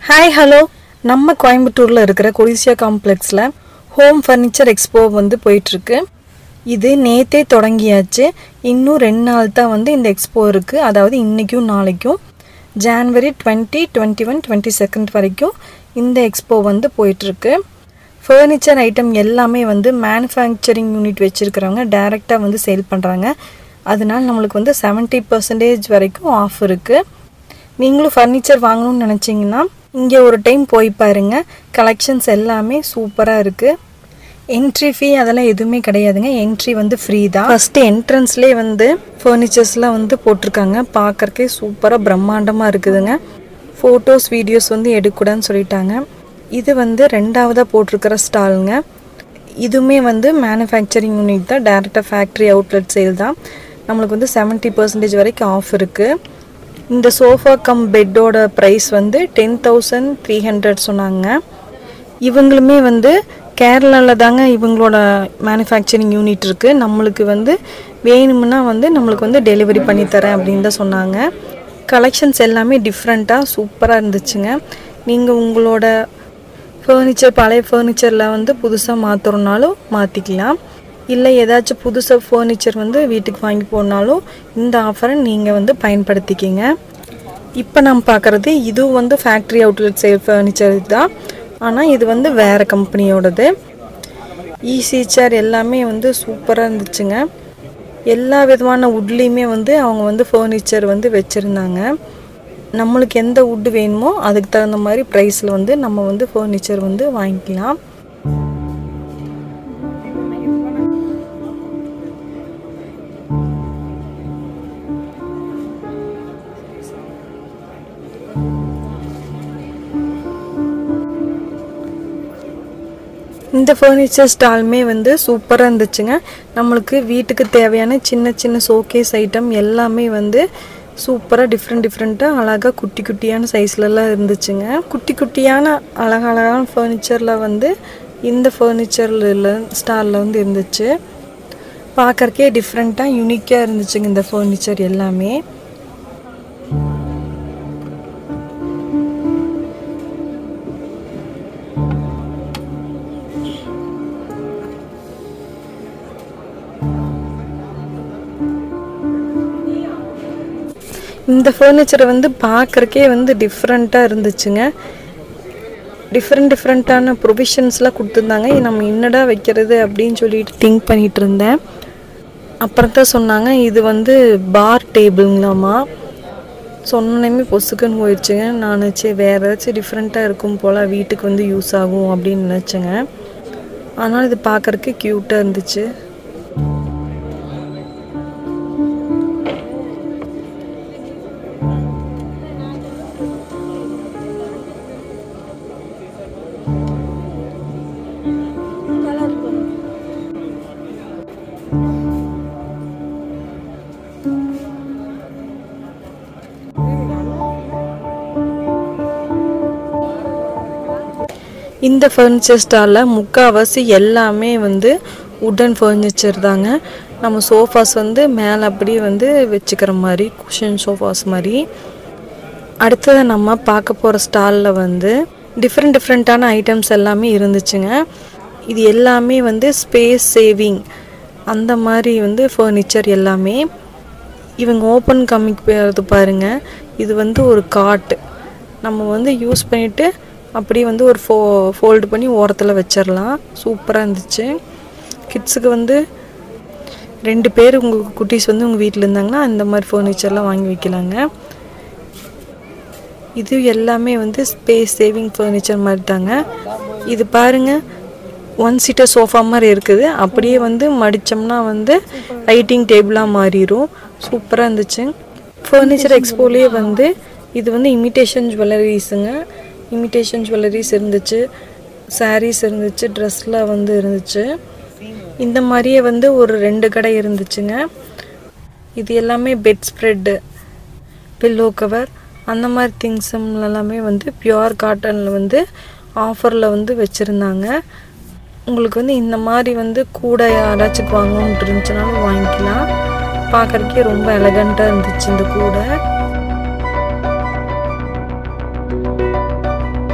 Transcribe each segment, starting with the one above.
Hi, hello. நம்ம கோயம்புத்தூர்ல இருக்கிற கொடிசியா காம்ப்ளெக்ஸ்ல ஹோம் ஃபர்னிச்சர் எக்ஸ்போ வந்து போயிட்டு இருக்கு. இது நேத்தே தொடங்கியாச்சு. இன்னும் 2 நாள் தான் வந்து இந்த எக்ஸ்போ இருக்கு. அதாவது இன்னைக்கும் நாளைக்கும் ஜனவரி 20, 21, 22 வரைக்கும் இந்த எக்ஸ்போ வந்து போயிட்டு இருக்கு. ஃபர்னிச்சர் ஐட்டம் எல்லாமே வந்து மேனுஃபேக்சரிங் யூனிட் வச்சிருக்கறவங்க டைரக்ட்டா வந்து சேல் பண்றாங்க. அதனால நமக்கு வந்து 70% வரைக்கும் ஆஃப் இருக்கு. நீங்களும் ஃபர்னிச்சர் வாங்கணும்னு நினைச்சீங்கன்னா இங்க ஒரு டைம் போய் பாருங்க. கலெக்ஷன்ஸ் எல்லாமே சூப்பரா இருக்கு. என்ட்ரி ஃபீ அதெல்லாம் எதுவுமே கிடையாதுங்க. என்ட்ரி வந்து ஃப்ரீ தான். ஃபர்ஸ்ட் என்ட்ரன்ஸ்லயே வந்து ஃபர்னிச்சர்ஸ்லாம் வந்து போட்டிருக்காங்க. பார்க்கறக்கே சூப்பரா பிரம்மாண்டமா இருக்குதுங்க. போட்டோஸ் வீடியோஸ் வந்து எடுக்கக்கூடாதுன்னு சொல்லிட்டாங்க. இது வந்து ரெண்டாவதா போட்டிருக்கிற ஸ்டாலுங்க. இதுவுமே வந்து மேனுஃபேக்சரிங் யூனிட் தான். டைரக்டா ஃபேக்டரி அவுட்லெட் சேல் தான். நமக்கு வந்து 70% வரைக்கும் ஆஃப் இருக்கு. இந்த சோஃபா கம் பெட்டோட பிரைஸ் வந்து 10,300 சொன்னாங்க. இவங்களுமே வந்து கேரளால தாங்க இவங்களோட மேனுஃபேக்சரிங் யூனிட் இருக்கு. நம்மளுக்கு வந்து வேணும்னா வந்து நம்மளுக்கு வந்து டெலிவரி பண்ணி தரேன் அப்படின்னு தான் சொன்னாங்க. கலெக்ஷன்ஸ் எல்லாமே டிஃப்ரெண்டா சூப்பரா இருந்துச்சுங்க. நீங்க உங்களோட ஃபர்னிச்சர் பழைய ஃபர்னிச்சர்ல வந்து புதுசா மாத்தறனாலும் மாத்திக்கலாம். இல்ல ஏதாச்சும் புதுசா ஃபர்னிச்சர் வந்து வீட்டுக்கு வாங்கி போனாலும் இந்த ஆஃபரை நீங்க வந்து பயன்படுத்திக்கங்க. இப்போ நாம் பார்க்கறது இது வந்து ஃபேக்டரி அவுட்லெட் சேல் ஃபர்னிச்சர் தான். ஆனா இது வந்து வேற கம்பெனியோடது. ஈஸி சேர் எல்லாமே வந்து சூப்பரா இருந்துச்சுங்க. எல்லா விதமான வுட்லயுமே வந்து அவங்க வந்து ஃபர்னிச்சர் வந்து வெச்சிருந்தாங்க. நம்மளுக்கு எந்த வுட் வேணுமோ அதுக்கு தகுந்த மாதிரி பிரைஸ்ல வந்து நம்ம வந்து ஃபர்னிச்சர் வந்து வாங்கிக்கலாம். இந்த ஃபர்னிச்சர் ஸ்டால்மே வந்து சூப்பரா இருந்துச்சுங்க. நம்மளுக்கு வீட்டுக்கு தேவையான சின்ன சின்ன ஷோகேஸ் ஐட்டம் எல்லாமே வந்து சூப்பரா டிஃப்ரெண்டா அழகா குட்டி குட்டியான சைஸ்ல எல்லாம் இருந்துச்சுங்க. குட்டி குட்டியான அழகான ஃபர்னிச்சர்ல வந்து இந்த ஃபர்னிச்சர்ல ஸ்டால்ல வந்து இருந்துச்சு. பார்க்கறக்கே டிஃப்ரெண்டா யூனிக்கா இருந்துச்சுங்க இந்த ஃபர்னிச்சர் எல்லாமே. இந்த ஃபர்னிச்சர் வந்து பார்க்கறக்கே வந்து டிஃப்ரெண்டா இருந்துச்சுங்க. டிஃப்ரெண்டான ப்ரொவிஷன்ஸ்லாம் கொடுத்துருந்தாங்க. நம்ம என்னடா வைக்கிறது அப்படின்னு சொல்லிட்டு திங்க் பண்ணிட்டு இருந்தேன். அப்புறம் தான் சொன்னாங்க இது வந்து பார் டேபிள்ங்களாமா. சொன்னேமே பொசுக்குன்னு போயிடுச்சுங்க. நான் நினச்சேன் வேற ஏதாச்சும் டிஃப்ரெண்டா இருக்கும் போல வீட்டுக்கு வந்து யூஸ் ஆகும் அப்படின்னு நினச்சேங்க. ஆனால் இது பார்க்கறக்கே க்யூட்டா இருந்துச்சு. இந்த ஃபர்னிச்சர் ஸ்டால்ல முக்காவாசி எல்லாமே வந்து வுடன் ஃபர்னிச்சர் தாங்க. நம்ம சோஃபாஸ் வந்து மேலே அப்படியே வந்து வச்சுக்கிற மாதிரி குஷன் சோஃபாஸ் மாதிரி. அடுத்தது நம்ம பார்க்க போகிற ஸ்டாலில் வந்து டிஃப்ரெண்டான ஐட்டம்ஸ் எல்லாமே இருந்துச்சுங்க. இது எல்லாமே வந்து ஸ்பேஸ் சேவிங் அந்த மாதிரி வந்து ஃபர்னிச்சர் எல்லாமே. இவங்க ஓப்பன் காமிக்கிறது பாருங்க. இது வந்து ஒரு காட். நம்ம வந்து யூஸ் பண்ணிட்டு அப்படியே வந்து ஒரு ஃபோல்டு பண்ணி ஓரத்தில் வச்சிடலாம். சூப்பராக இருந்துச்சு. கிட்ஸுக்கு வந்து 2 பேர் உங்கள் குட்டீஸ் வந்து உங்கள் வீட்டில் இருந்தாங்கன்னா இந்த மாதிரி ஃபர்னிச்சர்லாம் வாங்கி வைக்கலாங்க. இது எல்லாமே வந்து ஸ்பேஸ் சேவிங் ஃபர்னிச்சர் மாதிரி தாங்க. இது பாருங்க 1 சீட்டர் சோஃபா மாதிரி இருக்குது. அப்படியே வந்து மடித்தோம்னா வந்து ரைட்டிங் டேபிளாக மாறிடும். சூப்பராக இருந்துச்சு. ஃபர்னிச்சர் எக்ஸ்போலேயே வந்து இது வந்து இமிட்டேஷன் ஜுவல்லரிஸுங்க. இமிட்டேஷன் ஜுவல்லரிஸ் இருந்துச்சு, சாரீஸ் இருந்துச்சு, ட்ரெஸ்லாம் வந்து இருந்துச்சு. இந்த மாதிரியே வந்து ஒரு 2 கடை இருந்துச்சுங்க. இது எல்லாமே பெட் ஸ்ப்ரெட்டு, பில்லோ கவர் அந்த மாதிரி திங்ஸ் எல்லாமே வந்து பியூர் காட்டனில் வந்து ஆஃபரில் வந்து வச்சுருந்தாங்க. உங்களுக்கு வந்து இந்த மாதிரி வந்து கூட யாராச்சும் வாங்கணும்னு இருந்துச்சுனாலும் வாங்கிக்கலாம். பார்க்குறக்கே ரொம்ப எலகண்ட்டாக இருந்துச்சு இந்த கூடை.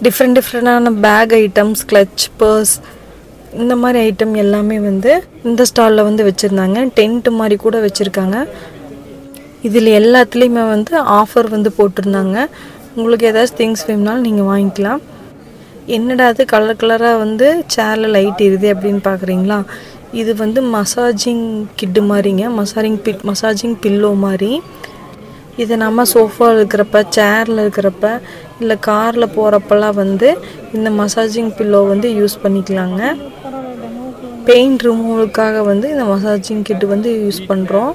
டிஃப்ரெண்டான பேக் ஐட்டம்ஸ், கிளட்ச், பர்ஸ் இந்த மாதிரி ஐட்டம் எல்லாமே வந்து இந்த ஸ்டாலில் வந்து வச்சுருந்தாங்க. டென்ட் மாதிரி கூட வச்சுருக்காங்க. இதில் எல்லாத்துலேயுமே வந்து ஆஃபர் வந்து போட்டிருந்தாங்க. உங்களுக்கு ஏதாச்சும் திங்ஸ் வேணும்னாலும் நீங்கள் வாங்கிக்கலாம். என்னடா அது கலர் கலராக வந்து சேரில் லைட் எரியுது அப்படின்னு பார்க்குறீங்களா? இது வந்து மசாஜிங் கிட்டு மாதிரிங்க. மசாஜிங் பில்லோ மாதிரி. இதை நம்ம சோஃபாவில் இருக்கிறப்ப, சேரில் இருக்கிறப்ப, இல்லை காரில் போகிறப்பெல்லாம் வந்து இந்த மசாஜிங் பில்லோ வந்து யூஸ் பண்ணிக்கலாங்க. பெயின் ரிமூவலுக்காக வந்து இந்த மசாஜிங் கிட்டு வந்து யூஸ் பண்ணுறோம்.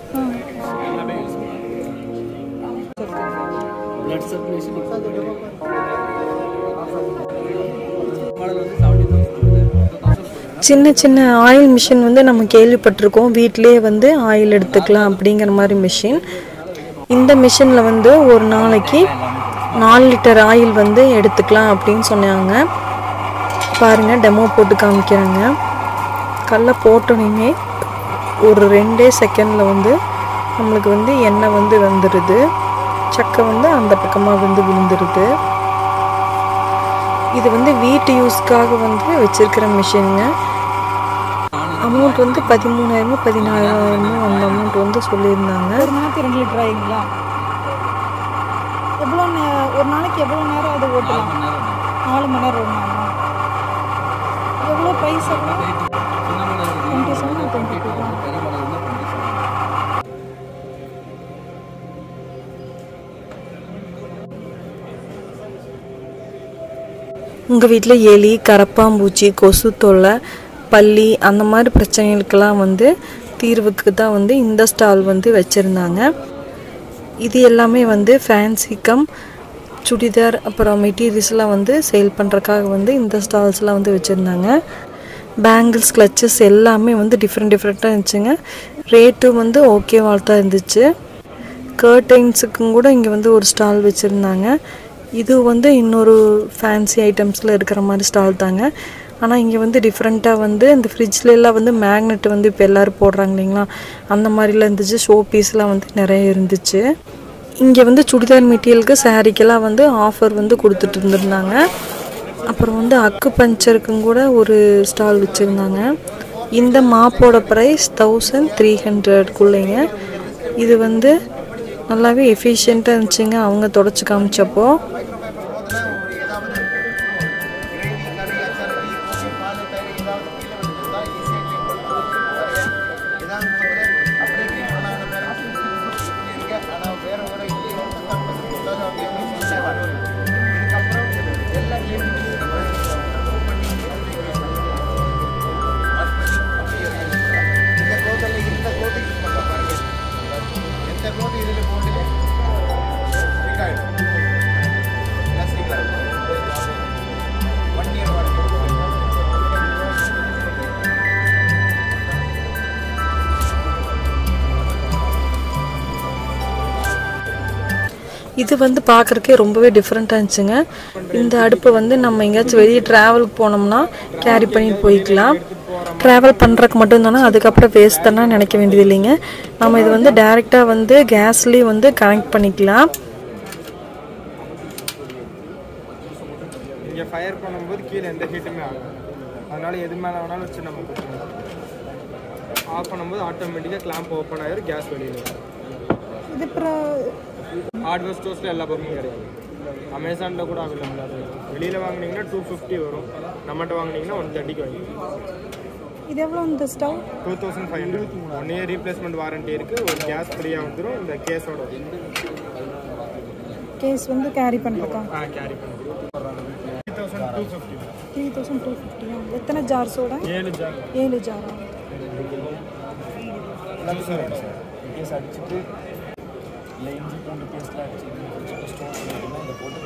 சின்ன சின்ன ஆயில் மிஷின் வந்து நம்ம கேள்விப்பட்டிருக்கோம். வீட்டிலே வந்து ஆயில் எடுத்துக்கலாம் அப்படிங்கிற மாதிரி மிஷின். இந்த மிஷினில் வந்து ஒரு நாளைக்கு 4 லிட்டர் ஆயில் வந்து எடுத்துக்கலாம் அப்படின்னு சொன்னாங்க. பாருங்கள், டெமோ போட்டு காமிக்கிறாங்க. கல்லை போட்டோன்னே ஒரு 2 செகண்டில் வந்து நம்மளுக்கு வந்து எண்ணெய் வந்து வந்துடுது. சக்கை வந்து அந்த பக்கமாக வந்து விழுந்துடுது. இது வந்து வீட்டு யூஸ்க்காக வந்து வச்சிருக்கிற மிஷினுங்க. அமௌண்ட் வந்து 13,000 14,000 அந்த அமௌண்ட் வந்து சொல்லியிருந்தாங்க. ஒரு நாளைக்கு 2 லிட்டர் ஆகுங்களா? ஒரு நாளைக்கு எவ்வளோ நேரம் அது ஓட்டலாம்? 4 மணி நேரம் ஓடலாமா? எவ்வளோ ப்ரைஸ் ஆகும்? 27 22. உங்கள் வீட்டில் எலி, கரப்பாம்பூச்சி, கொசு தொல்லை, பல்லி அந்த மாதிரி பிரச்சனைகளுக்கெல்லாம் வந்து தீர்வுக்கு தான் வந்து இந்த ஸ்டால் வந்து வச்சுருந்தாங்க. இது எல்லாமே வந்து ஃபேன்சி சுடிதார் அப்புறம் மெட்டீரியல்ஸ்லாம் வந்து சேல் பண்ணுறக்காக வந்து இந்த ஸ்டால்ஸ்லாம் வந்து வச்சுருந்தாங்க. பேங்கிள்ஸ், கிளச்சஸ் எல்லாமே வந்து டிஃப்ரெண்ட்டாக இருந்துச்சுங்க. ரேட்டும் வந்து ஓகேவாக தான் இருந்துச்சு. கர்டைன்ஸுக்கும் கூட இங்கே வந்து ஒரு ஸ்டால் வச்சுருந்தாங்க. இது வந்து இன்னொரு ஃபேன்சி ஐட்டம்ஸில் இருக்கிற மாதிரி ஸ்டால் தாங்க. ஆனால் இங்கே வந்து டிஃப்ரெண்ட்டாக வந்து இந்த ஃப்ரிட்ஜ்லாம் வந்து மேக்னெட் வந்து இப்போ எல்லோரும் போடுறாங்க இல்லைங்களா, அந்த மாதிரிலாம் இருந்துச்சு. ஷோ பீஸ்லாம் வந்து நிறைய இருந்துச்சு. இங்கே வந்து சுடிதார் மெட்டீரியலுக்கு, சாரீக்கெல்லாம் வந்து ஆஃபர் வந்து கொடுத்துட்டு இருந்திருந்தாங்க. அப்புறம் வந்து அக்கு பஞ்சருக்கும் கூட ஒரு ஸ்டால் வச்சுருந்தாங்க. இந்த மாப்போட ப்ரைஸ் 1300க்குள்ளேங்க. இது வந்து நல்லாவே எஃபிஷியண்ட்டாக இருந்துச்சுங்க அவங்க தொடச்சி காமிச்சப்போ. இது வந்து பார்க்குறக்கே ரொம்பவே டிஃப்ரெண்ட்டாக இருந்துச்சுங்க. இந்த அடுப்பை வந்து நம்ம எங்கேயாச்சும் வெளியே ட்ராவலுக்கு போனோம்னா கேரி பண்ணிட்டு போய்க்கலாம். ட்ராவல் பண்ணுறதுக்கு மட்டும் தானே, அதுக்கப்புறம் வேஸ்ட் தானே நினைக்க வேண்டியது இல்லைங்க. நம்ம இது வந்து டைரெக்டாக வந்து கேஸ்லேயும் வந்து கனெக்ட் பண்ணிக்கலாம். இங்கே ஃபயர் பண்ணும்போது கீழே எந்த ஹீட்டுமே ஆகும். அதனால் எது மேலே வேணாலும் வச்சு நம்ம ஆஃப் பண்ணும்போது ஆட்டோமேட்டிக்காக கிளாம்ப் ஓப்பன் ஆகிடும், கேஸ் வெளியில் வரும். இது அப்புறம் ஹார்ட்வேர் ஸ்டோர்ஸில் எல்லா பொருளும் கிடையாது. அமேசானில் கூட அவைலபிள். அது வெளியில் வாங்கினீங்கன்னா 250 வரும், நம்மகிட்ட வாங்கினீங்கன்னா 130க்கு வாங்கிக்கலாம். இது எவ்வளோ இந்த ஸ்டவ்? 2500. 1 இயர் ரீப்ளேஸ்மெண்ட் வாரண்ட்டி இருக்குது. ஒரு கேஸ் ஃப்ரீயாக வந்துடும். இந்த கேஸோட கேஸ் வந்து கேரி பண்ணுறக்கா? கேரி பண்ணுறோம். 3250. 3250. எத்தனை ஜார்ஸோட? 7 ஜார். 7 ஜாரா? கேஸ் அடிச்சுட்டு இல்லை இஞ்சி பூண்டு பேஸ்ட்லாம் அடிச்சுட்டு ஸ்டோர் பண்ணிங்கன்னா இதை போட்டு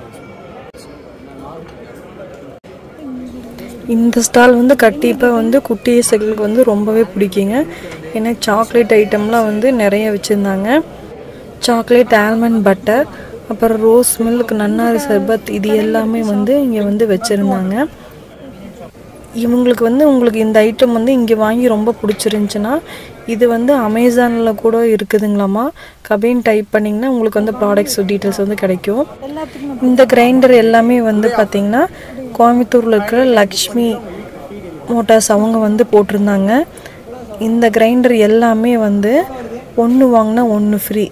இந்த ஸ்டால் வந்து கண்டிப்பாக வந்து குட்டீஸுகளுக்கு வந்து ரொம்பவே பிடிக்குங்க. ஏன்னா சாக்லேட் ஐட்டம்லாம் வந்து நிறைய வச்சுருந்தாங்க. சாக்லேட், ஆல்மண்ட் பட்டர், அப்புறம் ரோஸ் மில்க், நன்னாரி சர்பத், இது எல்லாமே வந்து இங்கே வந்து வச்சுருந்தாங்க. உங்களுக்கு இந்த ஐட்டம் வந்து இங்கே வாங்கி ரொம்ப பிடிச்சிருந்துச்சுன்னா இது வந்து அமேசானில் கூட இருக்குதுங்களாமா. கபின் டைப் பண்ணிங்கன்னா உங்களுக்கு வந்து ப்ராடக்ட்ஸ் டீட்டெயில்ஸ் வந்து கிடைக்கும். இந்த கிரைண்டர் எல்லாமே வந்து பார்த்திங்கன்னா கோயம்புத்தூரில் இருக்கிற லக்ஷ்மி மோட்டார்ஸ் அவங்க வந்து போட்டிருந்தாங்க. இந்த கிரைண்டர் எல்லாமே வந்து 1 வாங்கினா 1 ஃப்ரீ.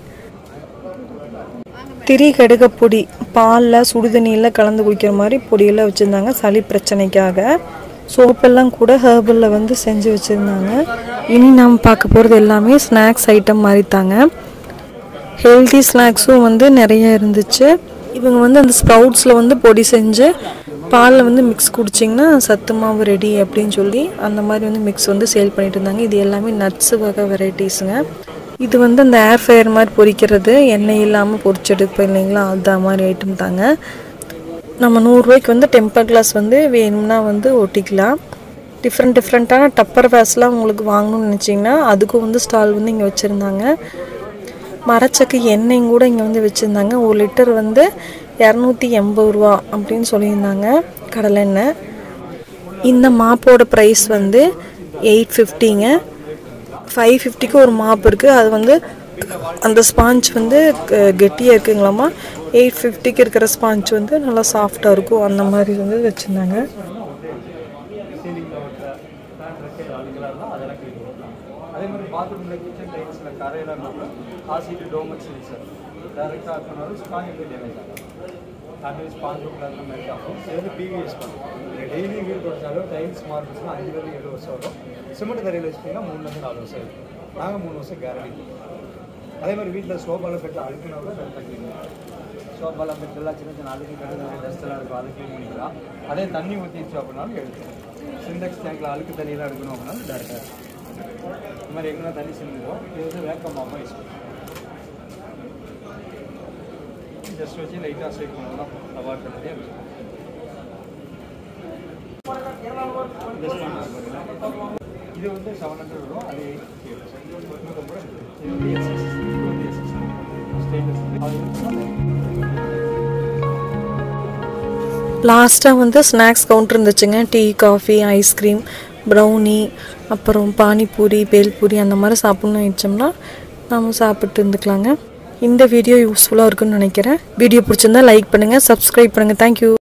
திரி கடுக பொடி பாலில் சுடுதண்ணியில் கலந்து குடிக்கிற மாதிரி பொடியெல்லாம் வச்சுருந்தாங்க சளி பிரச்சனைக்காக. சோப்பெல்லாம் கூட ஹெர்பலில் வந்து செஞ்சு வச்சுருந்தாங்க. இனி நாம் பார்க்க போகிறது எல்லாமே ஸ்நாக்ஸ் ஐட்டம் மாதிரி தாங்க. ஹெல்தி ஸ்நாக்ஸும் வந்து நிறைய இருந்துச்சு. இவங்க வந்து அந்த ஸ்ப்ரவுட்ஸில் வந்து பொடி செஞ்சு பாலில் வந்து மிக்ஸ் குடிச்சிங்கன்னா சத்து மாவு ரெடி அப்படின்னு சொல்லி அந்த மாதிரி வந்து மிக்ஸ் வந்து சேல் பண்ணிட்டு இருந்தாங்க. இது எல்லாமே நட்ஸு வகை வெரைட்டிஸுங்க. இது வந்து அந்த ஏர் ஃப்ரையர் மாதிரி பொரிக்கிறது, எண்ணெய் இல்லாமல் பொரிச்செடுப்போம் இல்லைங்களா, அந்த மாதிரி ஐட்டம் தாங்க. நம்ம 100 ரூபாய்க்கு வந்து டெம்பர் கிளாஸ் வந்து வேணும்னா வந்து ஒட்டிக்கலாம். டிஃப்ரெண்ட்டான டப்பர் வேர்ஸ்லாம் உங்களுக்கு வாங்கணும்னு நினச்சிங்கன்னா அதுக்கும் வந்து ஸ்டால் வந்து இங்கே வச்சுருந்தாங்க. மரச்சக்கு எண்ணெயும் கூட இங்கே வந்து வச்சுருந்தாங்க. 1 லிட்டர் வந்து 280 ரூபா அப்படின்னு சொல்லியிருந்தாங்க கடலெண்ணெய். இந்த மாப்போட ப்ரைஸ் வந்து 850ங்க. 550க்கு ஒரு மாப் இருக்குது. அது வந்து அந்த ஸ்பாஞ்ச் வந்து கெட்டியாக இருக்குங்களாமா. 850க்கு இருக்கிற ஸ்பாஞ்ச் வந்து நல்லா சாஃப்டாக இருக்கும். அந்த மாதிரி வந்து வச்சுருந்தாங்க. அதே மாதிரி பாத்ரூமில் கிச்சன் டைல்ஸில் கரையெல்லாம் ஆசிட்டு டோமட் சார் டேரெக்டாக ஆக்கினாலும் ஸ்பாஞ்ச் போய் டேமேஜ் ஆகும். அது ஸ்பாஞ்ச் அந்த மாதிரி ஆகும். இது வந்து பிவிஎஸ் பண்ணும். நீங்கள் டெய்லி வீடு தொடச்சாலும் டைல்ஸ் மார்பிள்ஸ்னால் 5 7 வருஷம் வரும். சிமெண்ட் தரையில் வச்சுட்டிங்கன்னா 3 4 வருஷம் இருக்கும். நாங்கள் 3 வருஷம் கேரண்டி. அதே மாதிரி வீட்டில் சோஃபாவில் பெட்டு அழுக்குனாலும் பெட் தக்கிடுவோம். சோஃபாவில் பெட்டெல்லாம் சின்ன அழுக்கு கட்டு டஸ்ட்டெல்லாம் இருக்கும், அதை க்ளீன் பண்ணிக்கலாம். அதே தண்ணி ஊற்றிச்சு அப்படின்னாலும் எடுத்துடும். சிண்டெக்ஸ் டேங்கில் அழுக்கு தண்ணியெல்லாம் எடுக்கணும் அப்படின்னாலும் டேரெக்டாக இந்த மாதிரி எங்கன்னா தண்ணி செஞ்சுருவோம். இது வந்து வேக்கம் மாமா யூஸ் பண்ணுவோம். ஜஸ்ட் வச்சு லைட்டாக ஸ்ட்ரைக் பண்ணலாம். அவாய்ட் பண்ணிட்டே இது வந்து 700 வரும். அது 850. லாஸ்ட்டாக வந்து ஸ்நாக்ஸ் கவுண்டர் இருந்துச்சுங்க. டீ, காஃபி, ஐஸ்கிரீம், ப்ரௌனி, அப்புறம் பானிபூரி, பேல்பூரி அந்த மாதிரி சாப்பிட்ணுன்னு வச்சோம்னா நம்ம சாப்பிட்டு இருந்துக்கலாங்க. இந்த வீடியோ யூஸ்ஃபுல்லாக இருக்குன்னு நினைக்கிறேன். வீடியோ பிடிச்சிருந்தா லைக் பண்ணுங்கள், சப்ஸ்கிரைப் பண்ணுங்கள். தேங்க்யூ.